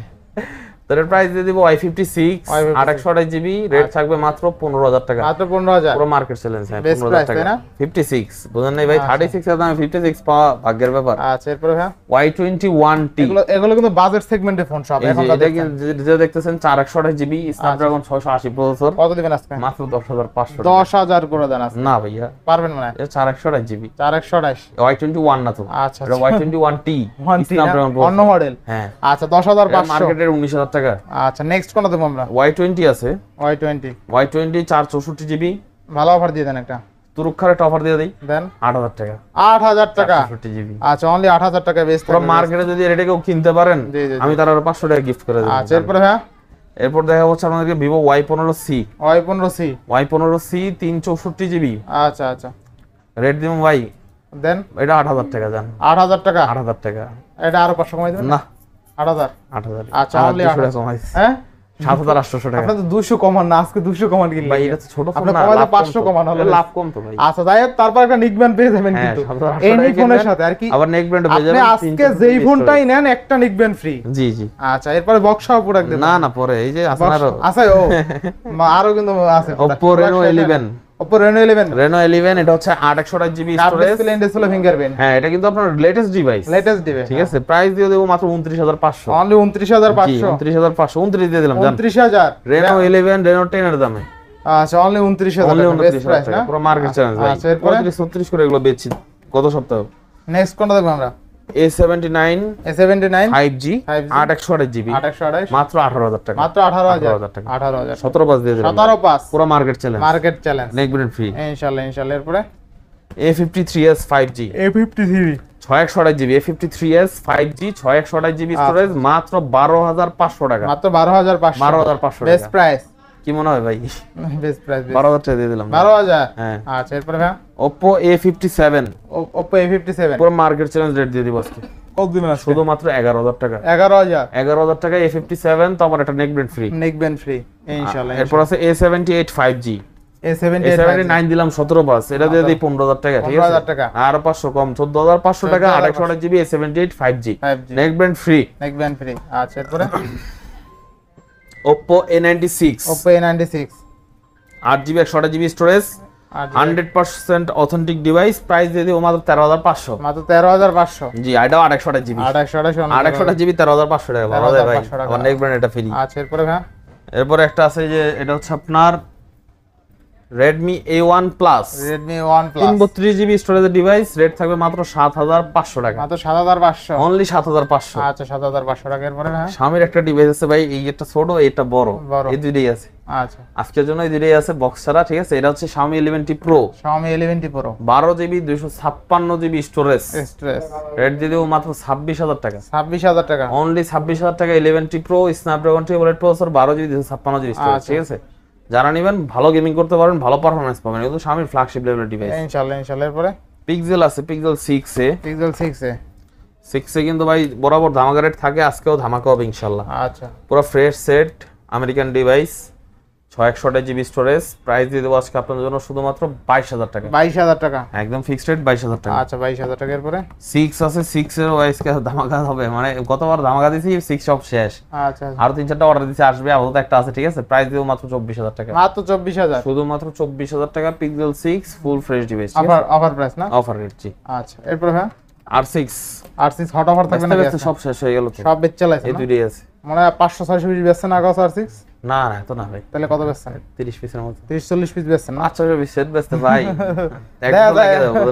তার প্রাইস দিয়ে দিব ওয়াই ফিফটি সিক্স, আট একশো আঠাশ জিবি, রেট থাকবে মাত্র পনেরো হাজার টাকা। মাত্র পনেরো হাজার, পুরো মার্কেট চ্যালেঞ্জ। হ্যাঁ, Best পনেরো হাজার price, টাকা। তাই না? ফিফটি সিক্স বুঝেন নাই ভাই, থার্টি সিক্স এর দামে ফিফটি সিক্স পাওয়া ভাগ্যের ব্যাপার। আচ্ছা এরপর ভাই ওয়াই টোয়েন্টি ওয়ান টি, এগুলো এগুলো কিন্তু বাজেট সেগমেন্টের ফোন সব। এই এখন যে এটা কি যে দেখতেছেন চার একশো আঠাশ জিবি, স্ন্যাপড্রাগন ছয়শো আশি প্রসেসর, কত দিবেন আজকে? মাত্র দশ হাজার পাঁচশো। দশ হাজার করে দেন আজকে। না ভাইয়া পারবেন মানে? এটা চার একশো আঠাশ জিবি, চার একশো আঠাশ ওয়াই টোয়েন্টি ওয়ান না তো, আচ্ছা এটা Y twenty one T Snapdragon অন্য মডেল। হ্যাঁ, আচ্ছা দশ হাজার পাঁচশো মার্কেটের উনিশ হাজার টাকা। আচ্ছা নেক্সট কোনটা দেবো আমরা? ওয়াই টোয়েন্টি আছে, ওয়াই টোয়েন্টি ওয়াই টোয়েন্টি চার চৌষট্টি জিবি, ভালো অফার দিয়ে দেন একটা। তুরুক্ষার একটা অফার দিয়ে দিই, দেন আট হাজার টাকা, আট হাজার টাকা। চৌষট্টি জিবি। আচ্ছা অনলি আট হাজার টাকা বেস্ট। পুরো মার্কেটে যদি এটা কেউ কিনতে পারেন, জি, জি, জি। আমি তার আরো পাঁচশো টাকা গিফট করে দেবো। আচ্ছা এরপরে হ্যাঁ এরপর দেখা হচ্ছে আপনাদেরকে ভিভো ওয়াই পনেরো সি, ওয়াই পনেরো সি। ওয়াই পনেরো সি তিন চৌষট্টি জিবি, আচ্ছা আচ্ছা রেট দিব ভাই, দেন এটা আট হাজার টাকা। জান আট হাজার টাকা। আট হাজার টাকা, এটা আরো পাঁচশো কমাই দেবেন না আট হাজার। আট হাজার। আচ্ছা অনলি আট হাজার। কমাইছি হ্যাঁ সাত হাজার আটশো টাকা। আপনার তো দুশো কমান না, আজকে দুশো কমান কিনলে ভাই এটা তো ছোট ফোন আপনার না, কমাইলে লাভ পাঁচশো কমান হলো। লাভ কম তো ভাই। আচ্ছা যাই হোক, তারপর একটা নিকব্যান্ড পেয়ে যাবেন হ্যাঁ, কিন্তু সাত হাজার আটশো এনি টাকা ফোনের কিনবেন, সাথে। আর কি আবার নেক ব্র্যান্ড পেয়ে আপনি যাবেন, আজকে যেই ফোনটাই নেন একটা নিকব্যান্ড ফ্রি। জি জি। আচ্ছা এরপরে বক্সটাও প্রোডাক্ট দেন। না না পরে এই যে আছে আরো, আছে ও মা- আরো কিন্তু আছে Oppo Reno eleven, Oppo Reno eleven Reno eleven, এটা হচ্ছে আট একশো আঠাশ GB storage, display display fingerprint. হ্যাঁ এটা কিন্তু আপনার লেটেস্ট ডিভাইস, লেটেস্ট দিবে। ঠিক আছে। প্রাইস দিয়ে দেবো মাত্র উনত্রিশ হাজার পাঁচশো, অনলি উনত্রিশ হাজার পাঁচশো। উনত্রিশ হাজার পাঁচশো, উনত্রিশ দিয়ে দিলাম। জান উনত্রিশ হাজার। Reno ইলেভেন, Reno টেন এর দামে আচ্ছা অনলি উনত্রিশ হাজার অনলি টাকা উনত্রিশ বেস্ট হাজার প্রাইস টাকা, না? পুরো মার্কেট চ্যালেঞ্জ ভাই। আচ্ছা এরপরে পঁয়ত্রিশ ছত্রিশ করে এগুলো বেচছি গত সপ্তাহে। নেক্সট কোনটা দেখব আমরা? A seventy nine A seventy nine five G, five G, আট একশো আঠাশ জিবি, আট একশো আঠাশ মাত্র আঠারো হাজার টাকা, মাত্র আঠারো হাজার হাজার টাকা, আঠারো হাজার সতেরো পাঁচ দিয়ে দিলাম, সতেরো পাঁচ পুরো market challenge, market challenge neckband free. ইনশাআল্লাহ ইনশাআল্লাহ। এরপরে A fifty three S five G, A fifty three ছয় একশো আঠাশ GB, A fifty three S five G ছয় একশো আঠাশ জিবি স্টোরেজ, মাত্র বারো হাজার পাঁচশো টাকা, মাত্র বারো হাজার পাঁচশো। বারো হাজার পাঁচশো বেস্ট টাকা। প্রাইস। কি মনে হয় ভাই? বেস্ট প্রাইস বারো হাজার টাকা দিয়ে দিলাম। বারো হাজার। হ্যাঁ। আচ্ছা এরপরে ভাই Oppo A fifty seven, Oppo A fifty seven পুরো মার্কেট চ্যালেঞ্জ রেট দিয়ে দিব আজকে, কত দিবেন আজকে? শুধুমাত্র এগারো হাজার টাকা, এগারো হাজার। এগারো হাজার টাকা এ ফিফটি সেভেন, তো আবার একটা neckband free. Neckband free ইনশাআল্লাহ। এরপর আছে A seventy eight five G, A seventy A eight seventy nine দিলাম সতেরো পাঁচ, এটা দিয়ে দিই পনেরো হাজার টাকা, ঠিক পনেরো আছে। হাজার টাকা। আর পাঁচশো কম, চোদ্দ হাজার পাঁচশো টাকা, আট একশো আঠাশ GB A seventy eight five G, five G neckband free. Neckband free. আচ্ছা এরপরে Oppo A ninety six, Oppo A ninety six আট জিবি একশো আঠাশ GB storage, hundred percent authentic device, price দিয়ে দিব মাত্র তেরো হাজার পাঁচশো, মাত্র তেরো হাজার পাঁচশো। জি। এটাও আট একশো আঠাশ জিবি, আট একশো আঠাশ আট একশো আঠাশ জিবি তেরো হাজার পাঁচশো টাকা, ভালো দেয় ভাই, আমার নেক ব্র্যান্ড এটা ফ্রি। আচ্ছা এরপরে ভাই এরপর একটা আছে যে এটা হচ্ছে আপনার Redmi A one Plus, Redmi one তিন প্লাস বত্রিশ জিবি স্টোরেজের ডিভাইস, রেট থাকবে মাত্র সাত হাজার পাঁচশো টাকা, মাত্র সাত হাজার পাঁচশো। অনলি সাত হাজার পাঁচশো। আচ্ছা সাত হাজার পাঁচশো টাকা। এরপরে ভাই স্বামীর একটা ডিভাইস আছে ভাই, এই একটা ছোট এটা বড়, বড়। এই দুইটাই আছে আচ্ছা আজকের জন্য, এই দুইটাই আছে বক্স ছাড়া, ঠিক আছে। এটা হচ্ছে Xiaomi eleven T Pro, Xiaomi eleven T Pro বারো জিবি দুইশো ছাপ্পান্ন জিবি স্টোরেজ, স্ট্রেস রেট দিয়ে দেবো মাত্র ছাব্বিশ হাজার টাকা, ছাব্বিশ হাজার টাকা। অনলি ছাব্বিশ হাজার টাকা। Eleven T Pro Snapdragon tablet processor, বারো জিবি দুইশো ছাপ্পান্ন জিবি স্টোরেজ, আচ্ছা। ঠিক আছে। যারা নেবেন ভালো গেমিং করতে পারবেন, ভালো পারফরম্যান্স পাবেন, কিন্তু Xiaomi ফ্ল্যাগশিপ লেভেলের ডিভাইস। ইনশাআল্লাহ ইনশাআল্লাহ। এরপরে পিক্সেল আছে, Pixel six A, Pixel six A six A কিন্তু ভাই বরাবর ধামাকা রেট থাকে, আজকেও ধামাকা হবে ইনশাআল্লাহ। আচ্ছা পুরো ফ্রেশ সেট, আমেরিকান ডিভাইস, ছয় একশো আঠাশ জিবি স্টোরেজ, প্রাইস দিয়ে দেবো আজকে আপনাদের জন্য শুধুমাত্র বাইশ হাজার টাকা। বাইশ হাজার টাকা একদম ফিক্সড রেট বাইশ হাজার টাকা। আচ্ছা বাইশ হাজার টাকার পরে সিক্স আছে, সিক্স এর ওয়াইসকে ধামাকা হবে, মানে গতবার ধামাকা দিয়েছি, সিক্স সব শেষ। আচ্ছা আরো তিন চারটা অর্ডার দিতে আসবে, আপাতত একটা আছে, ঠিক আছে। প্রাইস দেবো মাত্র চব্বিশ হাজার টাকা। মাত্র চব্বিশ হাজার, শুধুমাত্র চব্বিশ হাজার টাকা। Pixel six full fresh device, offer offer price না, অফার রেট জি। আচ্ছা এরপরে হ্যাঁ আর সিক্স আর সিক্স হট অফার থাকবে না, সব শেষ হয়ে গেল তো, সব বেচ চালাইছে এই দুইটাই আছে। মানে পাঁচশো ছয়শো পিস বেচছেন না আর সিক্স? না না এত না ভাই, তাহলে কত বেচছেন? তিরিশ পিসের মতো, তিরিশ চল্লিশ পিস বেচছেন না? আচ্ছা পিস সেট বেচতে ভাই দেখা যায়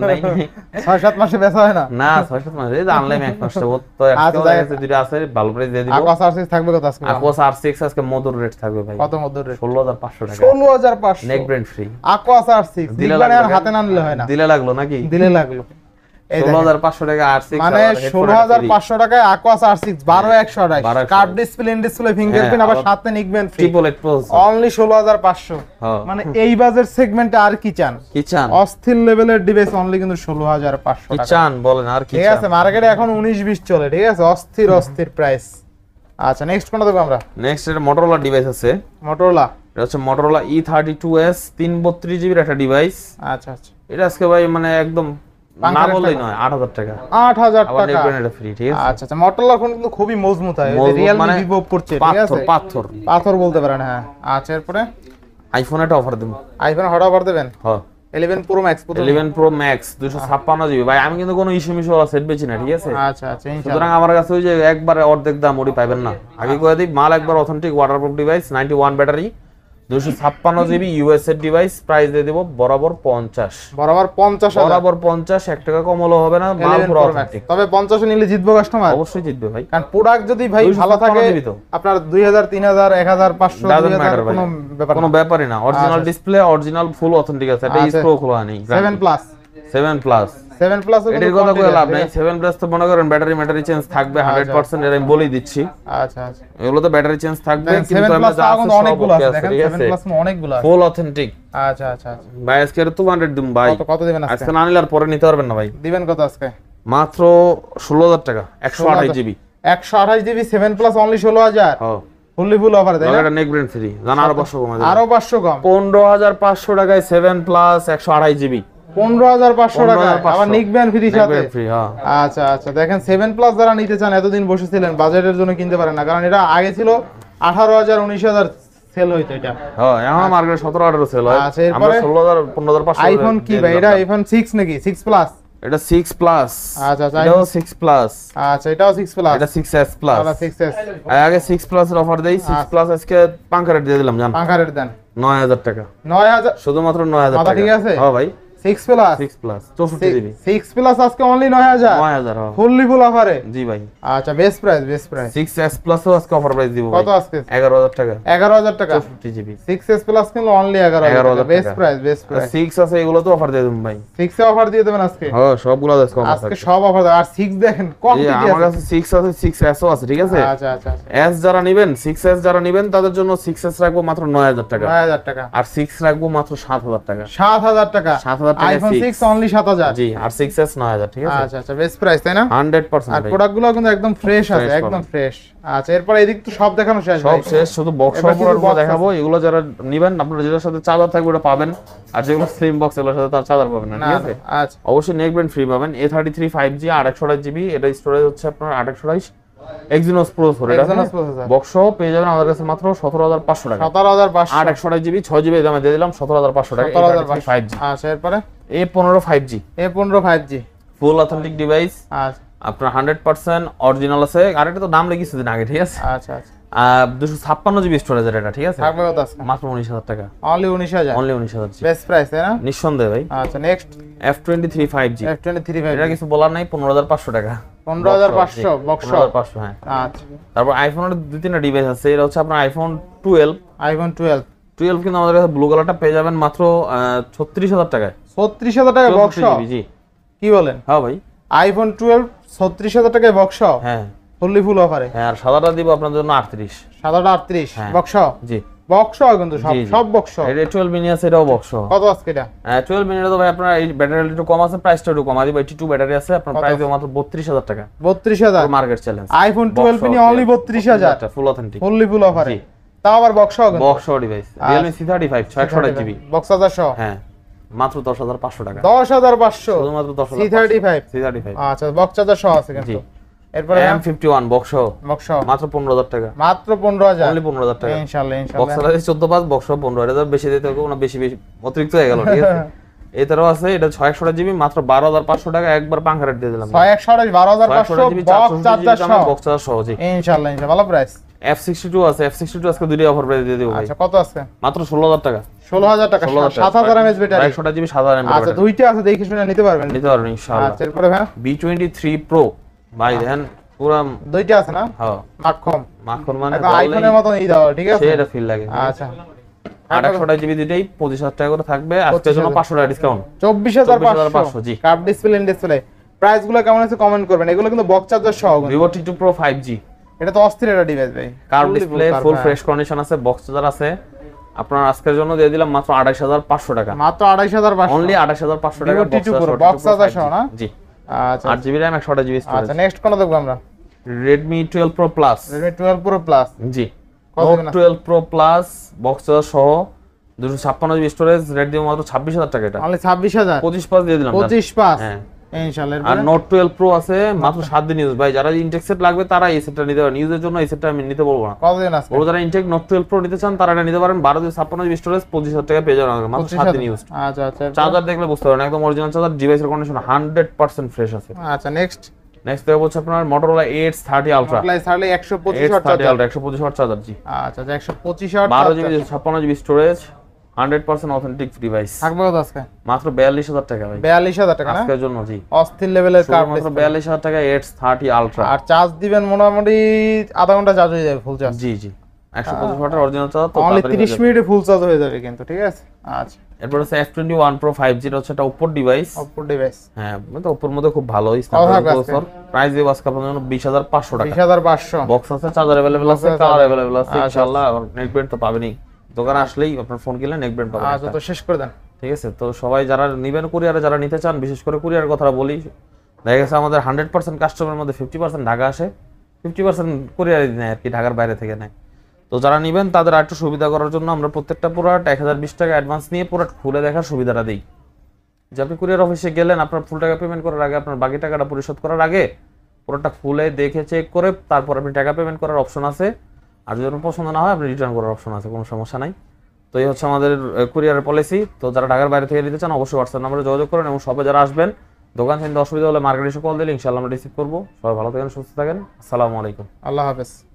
ছয় সাত মাসে বেচা হয় না? না ছয় সাত মাসে এই আনলাম এক মাসে ও তো একটা আছে, দুইটা আছে, ভালো প্রাইস দিয়ে দিব। আকোয়াস আর সিক্স থাকবে কত আজকে? আকোয়াস আর সিক্স আজকে মধুর রেট থাকবে ভাই। কত মধুর রেট? ষোলো হাজার পাঁচশো টাকা। ষোলো হাজার পাঁচশো neckband free Aquos R six দিলে আর হাতে না নিলে হয় না, দিলে লাগলো নাকি? দিলে লাগলো। ষোলো হাজার পাঁচশো টাকা আর সিক্স, মানে ষোলো হাজার পাঁচশো টাকায় আকোয়াস আর সিক্স বারো একশো আঠাশ card display in display fingerprint, আবার সাথে neckband free, triple eight pro only ষোলো হাজার পাঁচশো। মানে এই বাজেট সেগমেন্টে আর কি চান? কি চান? অস্থির লেভেলের ডিভাইস অনলি কিন্তু ষোলো হাজার পাঁচশো কি টাকা। চান বলেন আর কি ঠিক আছে, মার্কেটে এখন উনিশ বিশ চলে, ঠিক আছে, অস্থির অস্থির প্রাইস। আচ্ছা নেক্সট কোনটা দেখব আমরা? নেক্সট এর মোটরোলা ডিভাইস আছে, মোটরোলা, এটা হচ্ছে Motorola E thirty two S, তিন বত্রিশ জিবির একটা ডিভাইস। আচ্ছা আচ্ছা এটা আজকে ভাই মানে একদম না বললেই নয়, আট হাজার টাকা। আট হাজার আবার টাকা নেক ফ্রি, ঠিক আছে। আচ্ছা আচ্ছা মোটরোলা ফোন কিন্তু খুবই মজবুত হয়, মজবুত রিয়েলমি মানে ভিভো পড়ছে, ঠিক পাথর আছে, পাথর পাথর বলতে পারেন হ্যাঁ। আচ্ছা এরপরে আইফোন একটা অফার দেব, আইফোন হট অফার দেবেন? হ্যাঁ eleven pro max, eleven pro max দুইশো ছাপ্পান্ন জিবি। ভাই আমি কিন্তু কোনো ইস্যু মিশু ওয়ালা সেট বেচি না, ঠিক আছে। আচ্ছা আচ্ছা সুতরাং ইনশাআল্লাহ আমার কাছে ওই যে একবারে অর্ধেক দাম ওটি পাবেন না, আগে কয়ে দিই মাল একবার authentic waterproof device, ninety one battery, দুইশো ছাপ্পান্ন জিবি ইউএস এর ডিভাইস, প্রাইস দিয়ে দেব বরাবর পঞ্চাশ, বরাবর পঞ্চাশ হাজার, বরাবর পঞ্চাশ, এক টাকা কম হলো হবে না, মাল পুরো অথেন্টিক। তবে পঞ্চাশ নিলে জিতবো কাস্টমার, অবশ্যই জিতবে ভাই, কারণ প্রোডাক্ট যদি ভাই ভালো থাকে আপনার দুই হাজার তিন হাজার এক হাজার পাঁচশো কোনো ব্যাপার কোনো ব্যাপারই না। Original display, original full authentic আছে, এটা স্ক্রো খোলা নেই। Seven plus seven plus seven plus এটার কথা কই লাভ নাই। সেভেন প্লাস তো মনে করেন ব্যাটারি ম্যাটারি চেঞ্জ থাকবে হান্ড্রেড পার্সেন্ট, এটা আমি বলেই দিচ্ছি। আচ্ছা আচ্ছা এগুলো তো ব্যাটারি চেঞ্জ থাকবে, কিন্তু আমরা যা আছে অনেকগুলো আছে, দেখেন ঠিক সেভেন আছে, প্লাস অনেকগুলো আছে ফুল অথেন্টিক। আচ্ছা আচ্ছা আচ্ছা ভাই আজকে তো হান্ড্রেড দিম ভাই, কত কত দিবেন আজকে? আজকে না নিলে আর পরে নিতে পারবেন না ভাই। দিবেন কত আজকে? মাত্র ষোলো হাজার টাকা, একশো আঠাশ জিবি, একশো আঠাশ জিবি সেভেন প্লাস অনলি ষোলো হাজার, হ্যাঁ ফুললি ফুল অফার দেয় না, এটা নেক ব্র্যান্ড ফ্রি, জানা আরো পাঁচশো কম আছে, আরো পাঁচশো কম, পনেরো হাজার পাঁচশো টাকায় সেভেন প্লাস একশো আঠাশ জিবি, পনেরো হাজার পাঁচশো টাকা, আবার নিকবেন ফ্রি সাথে ফ্রি। হ্যাঁ আচ্ছা আচ্ছা দেখেন সেভেন প্লাস যারা নিতে চান, এতদিন বসেছিলেন বাজেটের জন্য কিনতে পারেন না, কারণ এটা আগে ছিল আঠারো হাজার উনিশ হাজার সেল হইতো, এটা হ্যাঁ এখন মার্কেটে সতেরো আঠারো সেল হয়। আচ্ছা আমরা এরপরে ষোলো হাজার পনেরো হাজার পাঁচশো। আইফোন কি ভাই এটা? আইফোন সিক্স নাকি সিক্স প্লাস? এটা সিক্স প্লাস। আচ্ছা আচ্ছা এটাও সিক্স প্লাস। আচ্ছা এটাও সিক্স প্লাস, এটা সিক্স এস প্লাস। আচ্ছা সিক্স এস আগে সিক্স প্লাস এর অফার দেই, সিক্স প্লাস আজকে পাঙ্কা রেট দিয়ে দিলাম জান, পাঙ্কা রেট দেন নয় হাজার টাকা, নয় হাজার শুধুমাত্র নয় হাজার মাথা টাকা। ঠিক আছে? হ্যাঁ ভাই সিক্স প্লাস সিক্স প্লাস চৌষট্টি জিবি, সিক্স প্লাস আজকে অনলি নয় হাজার, নয় হাজার হ্যাঁ ফুললি ফুল অফারে। জি ভাই। আচ্ছা best price best price. Six S প্লাসও আজকে অফার প্রাইস দিব কত আজকে? এগারো হাজার টাকা, এগারো হাজার টাকা চৌষট্টি জিবি, সিক্স এস প্লাস কিন্তু অনলি এগারো হাজার টাকা, best price best price. Six আছে এগুলো তো অফার দিয়ে দেব ভাই, সিক্স এ অফার দিয়ে দেবেন আজকে? হ্যাঁ সবগুলো আজকে অফার আজকে সব অফার। আর সিক্স দেখেন আছে। কোয়ান্টিটি আমার আছে, কাছে সিক্স আছে, সিক্স এসও আছে, ঠিক আছে। আচ্ছা আচ্ছা এস যারা নেবেন, সিক্স এস যারা নেবেন তাদের জন্য সিক্স এস রাখবো মাত্র নয় হাজার টাকা, নয় হাজার টাকা, আর সিক্স রাখবো মাত্র সাত হাজার টাকা, সাত হাজার টাকা, সাত হাজার টাকা আইফোন সিক্স অনলি সাত হাজার। জি, আর সিক্স এস নয় হাজার, ঠিক আছে। আচ্ছা আচ্ছা বেস্ট প্রাইস তাই না? হান্ড্রেড পার্সেন্ট আর প্রোডাক্টগুলো কিন্তু একদম ফ্রেশ আছে, Fresh একদম ফ্রেশ। আচ্ছা এরপর এদিক তো সব দেখানো শেষ, সব ভাই। শেষ, শুধু বক্স এবার কিছু প্রোডাক্টগুলো box দেখাবো। এগুলো যারা নেবেন আপনারা যেটার সাথে চার্জার থাকবে ওটা পাবেন, আর যেগুলো স্লিম বক্স এগুলোর সাথে তার চার্জার পাবেন না, না ঠিক আছে। আচ্ছা অবশ্যই নেক ব্র্যান্ড ফ্রি পাবেন। A thirty three five G আর একশো আঠাশ জিবি, এটা স্টোরেজ হচ্ছে আপনার আট একশো আঠাশ এক্সিনোস প্রসেসর, এটা Exynos processor। বক্স পেয়ে যাবেন আমাদের কাছে মাত্র সতেরো হাজার পাঁচশো টাকা, সতেরো হাজার পাঁচশো, আট একশো আঠাশ জিবি ছয় জিবি দামে দিয়ে দিলাম সতেরো হাজার পাঁচশো টাকা, সতেরো হাজার পাঁচশো ফাইভ জি। আচ্ছা এরপরে এ পনেরো ফাইভ জি, এ পনেরো five G full authentic device, আচ্ছা আপনার হান্ড্রেড পার্সেন্ট অরিজিনাল আছে। আর এটা তো দাম লেগে কিছুদিন আগে, ঠিক আছে। আচ্ছা আচ্ছা দুশো ছাপ্পান্ন জিবি স্টোরেজের এটা, ঠিক আছে। থাকবে কত আজকে? মাত্র উনিশ হাজার টাকা, অনলি উনিশ হাজার, অনলি উনিশ হাজার। বেস্ট প্রাইস তাই না? নিঃসন্দেহে ভাই। আচ্ছা next F twenty three five G, F twenty three five এটা কিছু বলার নাই, পনেরো হাজার পাঁচশো টাকা, পনেরো হাজার পাঁচশো বক্স, পনেরো হাজার পাঁচশো হ্যাঁ। আচ্ছা তারপর আইফোনের দুই তিনটা ডিভাইস আছে, এটা হচ্ছে আপনার iPhone twelve, iPhone twelve twelve কিন্তু আমাদের কাছে ব্লু কালারটা পেয়ে যাবেন মাত্র ছত্রিশ হাজার টাকায়, ছত্রিশ হাজার টাকা বক্স, জি। কি বলেন? হ্যাঁ ভাই, আইফোন টুয়েলভ ছত্রিশ হাজার টাকায় বক্স, হ্যাঁ ফুললি ফুল অফারে। হ্যাঁ, আর সাদাটা দিব আপনাদের জন্য আটত্রিশ, সাদাটা আটত্রিশ বক্স, জি বক্স কিন্তু সব জি, জি। সব বক্স। এটা টুয়েলভ মিনি আছে, এটাও বক্স। কত আজকে এটা? হ্যাঁ টুয়েলভ মিনি তো ভাই আপনার এই ব্যাটারি একটু কম আছে, প্রাইসটা একটু কম দিব, এইটি টু ব্যাটারি আছে, আপনার প্রাইস দেব মাত্র বত্রিশ হাজার টাকা, বত্রিশ হাজার market challenge. IPhone twelve mini only বত্রিশ হাজার, ফুল অথেন্টিক, ফুললি ফুল অফারে। তাও আবার বক্স সহ কিন্তু box device Realme C thirty five ছয়শো আঠাশ জিবি বক্স চার্জার সহ। হ্যাঁ মাত্র দশ হাজার পাঁচশো টাকা। দশ হাজার পাঁচশো শুধুমাত্র দশ হাজার C thirty five C thirty five আচ্ছা বক্স চার্জার সহ আছে কিন্তু। এরপরে এম ফিফটি ওয়ান বক্স সহ বক্স সহ মাত্র পনেরো হাজার টাকা। মাত্র পনেরো হাজার অনলি পনেরো হাজার টাকা ইনশাআল্লাহ বক্স ইনশাআল্লাহ। চালাতে চোদ্দ পাঁচ বক্স সহ পনেরো হাজার, বেশি দিতে হবে না, বেশি বেশি অতিরিক্ত হয়ে গেল ঠিক আছে। এটারও আছে, এটা ছয়শো জিবি মাত্র বারো হাজার পাঁচশো টাকা, একবার পাঙ্খা রেট দিয়ে দিলাম। ছয় একশো আঠাশ বারো হাজার পাঁচশো বক্স চার্জার সহ বক্স চার্জার সহ জি ইনশাআল্লাহ ইনশাআল্লাহ। ভালো প্রাইস। এফ সিক্সটি টু আছে, এফ সিক্সটি টু আজকে দুইটা অফার প্রাইস দিয়ে দেব ভাই। আচ্ছা কত আছে? মাত্র ষোলো হাজার টাকা। ষোলো হাজার টাকা সাত হাজার এমএএইচ ব্যাটারি একশো জিবি সাত হাজার এমএএইচ আচ্ছা দুইটা আছে, দেখে শুনে নিতে পারবেন নিতে পারবেন ইনশাআল্লাহ। আচ্ছা এরপরে ভাই বি টোয়েন্টি থ্রি প্রো ভাই দেখেন পুরো দুইটা আছে না? হ্যাঁ মাখন মাখন মানে আইফোনের মতন এই দাও ঠিক আছে, সেটা ফিল লাগে। আচ্ছা আটশো জিবি দুইটাই পঁচিশ হাজার টাকা করে থাকবে, আজকের জন্য পাঁচশো টাকা ডিসকাউন্ট চব্বিশ হাজার পাঁচশো জি। Curve display in display. Price গুলো কেমন আছে কমেন্ট করবেন। এগুলো কিন্তু বক্স চার্জার সহ। Vivo T two pro five G এটা তো অস্থির একটা ডিভাইস ভাই, curve display full fresh condition আছে, বক্স চার্জার আছে। আপনার আজকের জন্য দিয়ে দিলাম মাত্র আঠাশ হাজার পাঁচশো টাকা। মাত্র আঠাশ হাজার পাঁচশো অনলি আঠাশ হাজার পাঁচশো টাকা বক্স চার্জার সহ না? জি আচ্ছা আট জিবি র্যাম একশো আঠাশ জিবি স্টোরেজ। আচ্ছা নেক্সট কোন দেখব আমরা? Redmi twelve Pro Plus Redmi twelve Pro Plus জি Note twelve Pro Plus box charger সহ দুশো ছাপ্পান্ন জিবি স্টোরেজ, রেট দিব মাত্র ছাব্বিশ হাজার টাকা। এটা অনলি ছাব্বিশ হাজার পঁচিশ পাঁচ দিয়ে দিলাম। পঁচিশ পাঁচ হ্যাঁ ইনশাআল্লাহ। আর Note টুয়েলভ Pro আছে মাত্র সাত দিন ইউজ ভাই, যারা ইনটেক সেট লাগবে তারা এই সেটটা নিতে পারেন। ইউজের জন্য এই সেটটা আমি নিতে বলবো না। কতদিন আছে? বড় যারা ইনটেক Note টুয়েলভ Pro নিতে চান তারা এটা নিতে পারেন। বারো দুশো ছাপ্পান্ন জিবি স্টোরেজ পঁচিশ হাজার টাকা পেয়ে যাবেন মাত্র সাত দিন ইউজ। আচ্ছা আচ্ছা চার্জার দেখলে বুঝতে পারবেন একদম অরিজিনাল চার্জার, ডিভাইসের কন্ডিশন হান্ড্রেড পার্সেন্ট ফ্রেশ আছে। আচ্ছা নেক্সট নেক্সট দেখো হচ্ছে আপনার Motorola এইচ থার্টি Ultra একশো পঁচিশ ওয়াট চার্জার। একশো পঁচিশ ওয়াট চার্জার জি। আচ্ছা একশো পঁচিশ ওয়াট বারো জিবি ছাপ্পান্ন GB storage, hundred percent authentic device. থাকবে কত আজকে? মাত্র বিয়াল্লিশ হাজার টাকা ভাই। বিয়াল্লিশ হাজার টাকা না আজকের জন্য জি। অস্থির লেভেলের কার্ভ মাত্র বিয়াল্লিশ হাজার টাকা এইচ থার্টি Ultra। আর চার্জ দিবেন মোটামুটি আধা ঘন্টা চার্জ হয়ে যাবে ফুল চার্জ। জি জি একশো পঁচিশ ওয়াটের অরিজিনাল চার্জার তো অনলি ত্রিশ মিনিটে ফুল চার্জ হয়ে যাবে কিন্তু ঠিক আছে। আচ্ছা এরপর হচ্ছে F twenty one Pro five G, এটা হচ্ছে একটা Oppo ডিভাইস। Oppo ডিভাইস হ্যাঁ মানে Oppo এর মধ্যে খুব ভালো স্ন্যাপড্রাগন প্রসেসর। প্রাইস দিব আজকে আপনাদের জন্য বিশ হাজার পাঁচশো টাকা। বিশ হাজার পাঁচশো বক্স আছে, চার্জার अवेलेबल আছে, কালার अवेलेबल আছে ইনশাআল্লাহ। আর নেক ব্যান্ড তো পাবেনই, দোকানে আসলেই আপনার ফোন কিনলে নেক ব্যান্ড পাবেন। আচ্ছা তো শেষ করে দেন ঠিক আছে। তো সবাই যারা নেবেন কুরিয়ারে, যারা নিতে চান বিশেষ করে কুরিয়ারের কথা বলি, দেখা গেছে আমাদের হান্ড্রেড পার্সেন্ট কাস্টমারের মধ্যে ফিফটি পার্সেন্ট ঢাকা আসে, ফিফটি পার্সেন্ট কুরিয়ারে নেয় আর কি, ঢাকার বাইরে থেকে নেয়। তো যারা নেবেন তাদের আরেকটু সুবিধা করার জন্য আমরা প্রত্যেকটা প্রোডাক্ট এক হাজার বিশ টাকা অ্যাডভান্স নিয়ে প্রোডাক্ট খুলে দেখার সুবিধাটা দিই। যে আপনি কুরিয়ার অফিসে গেলেন, আপনার ফুল টাকা পেমেন্ট করার আগে, আপনার বাকি টাকাটা পরিশোধ করার আগে প্রোডাক্টটা খুলে দেখে চেক করে তারপর আপনি টাকা পেমেন্ট করার অপশন আছে। আর যদি আপনার পছন্দ না হয় আপনি রিটার্ন করার অপশন আছে, কোনো সমস্যা নাই। তো এই হচ্ছে আমাদের কুরিয়ারের পলিসি। তো যারা ঢাকার বাইরে থেকে নিতে চান অবশ্যই হোয়াটসঅ্যাপ নম্বরে যোগাযোগ করেন, এবং সবাই যারা আসবেন দোকান থেকে অসুবিধা হলে মার্কেট এসে কল দিলে ইনশাআল্লাহ আমরা রিসিভ করবো। সবাই ভালো থাকেন, সুস্থ থাকেন, আসসালামু আলাইকুম, আল্লাহ হাফেজ।